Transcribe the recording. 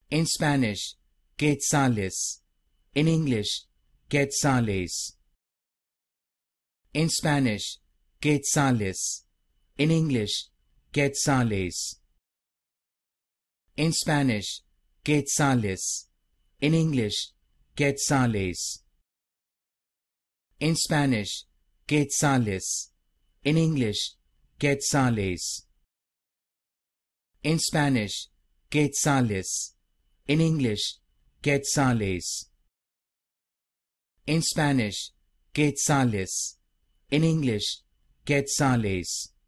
In Spanish, Quetzales. In English, Quetzales. In Spanish, Quetzales. In English, Quetzales. In Spanish, Quetzales. In English, Quetzales. In Spanish, Quetzales. In English, Quetzales. In Spanish, Quetzales. In English, Quetzales. In Spanish, Quetzales. In English, Quetzales.